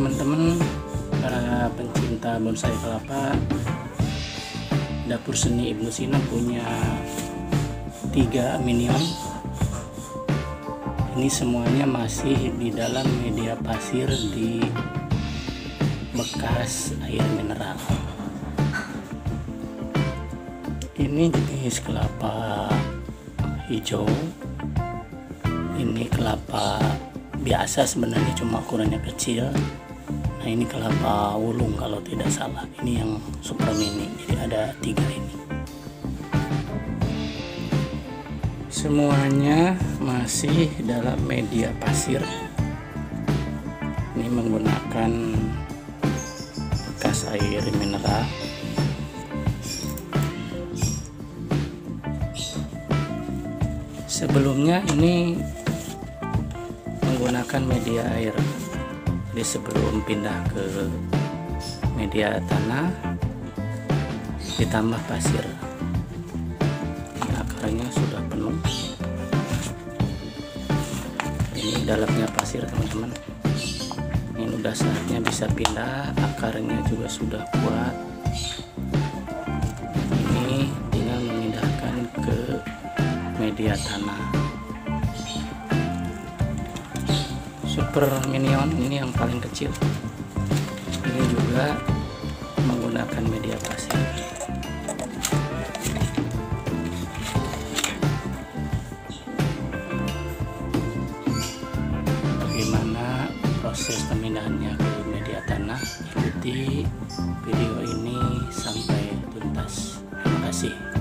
teman-teman para pencinta bonsai kelapa, Dapur Seni Ibnu Sina punya 3 minion. Ini semuanya masih di dalam media pasir di bekas air mineral. Ini jenis kelapa hijau, ini kelapa biasa sebenarnya, cuma ukurannya kecil. Nah, ini kelapa wulung kalau tidak salah, ini yang super mini, jadi ada 3 ini. Semuanya masih dalam media pasir. Ini menggunakan bekas air mineral. Sebelumnya ini menggunakan media air. Jadi sebelum pindah ke media tanah ditambah pasir. Ini akarnya sudah penuh. Ini dalamnya pasir, teman-teman. Ini udah saatnya bisa pindah, akarnya juga sudah kuat. Ini tinggal memindahkan ke media tanah. Super minion ini yang paling kecil. Ini juga menggunakan media pasir. Bagaimana proses pemindahannya ke media tanah? Ikuti video ini sampai tuntas. Terima kasih.